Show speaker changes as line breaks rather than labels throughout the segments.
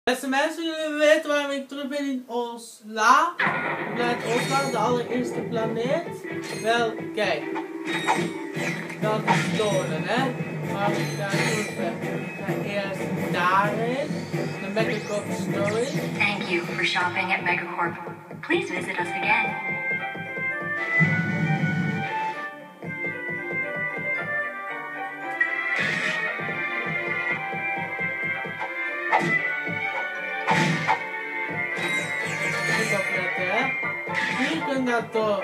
Beste mensen, jullie weten waarom ik terug ben in Osla. Planeet Osla, de allereerste planeet. Wel, kijk. Dat is doden, hè. Maar ik ga terug ben. Ik ga eerst daarheen. De Megacorp Story.
Thank you for shopping at Megacorp. Please visit us again.
Goed opletten, hè. Hier kun je dat door.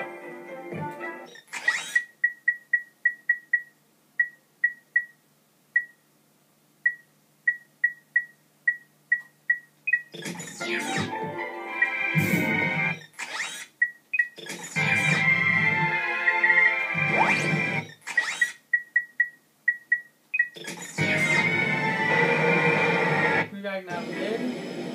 Nu ga ik naar beneden.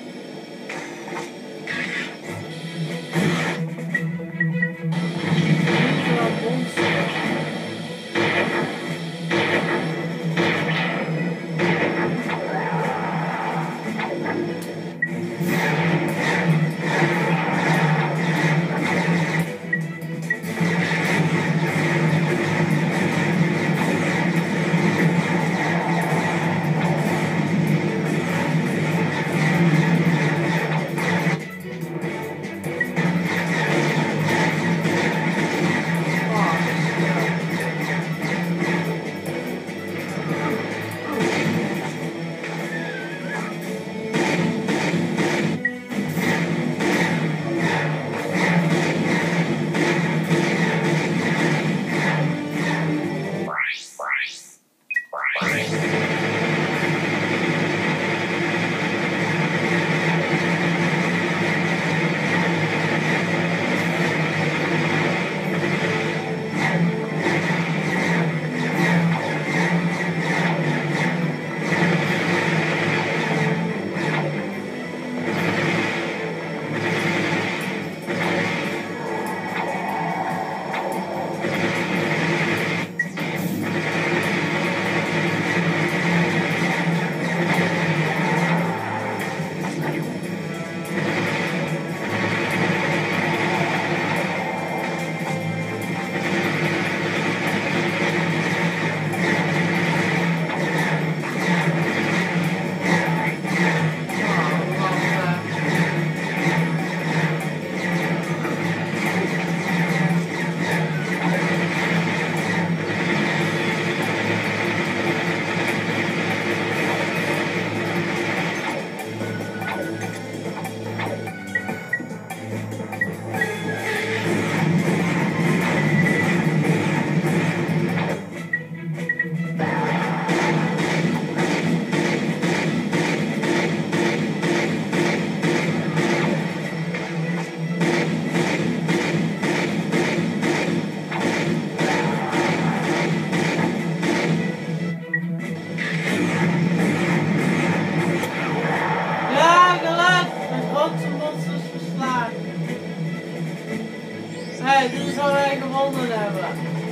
Hé, dit is waar wij gewonnen hebben.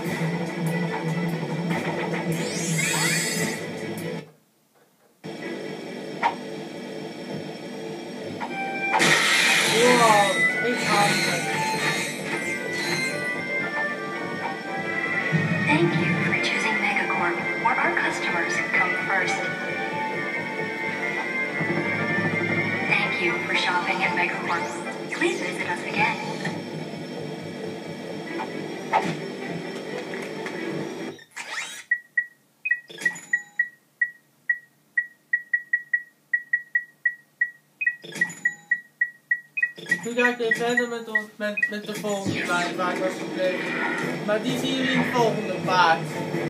Wow, ik haat het.
Thank you for choosing Megacorp, where our customers come first. Thank you for shopping at Megacorp. Please visit us again.
Nu ga ik weer verder met de volgende paard waar ik was gebleven. Maar die zien jullie in het volgende paard.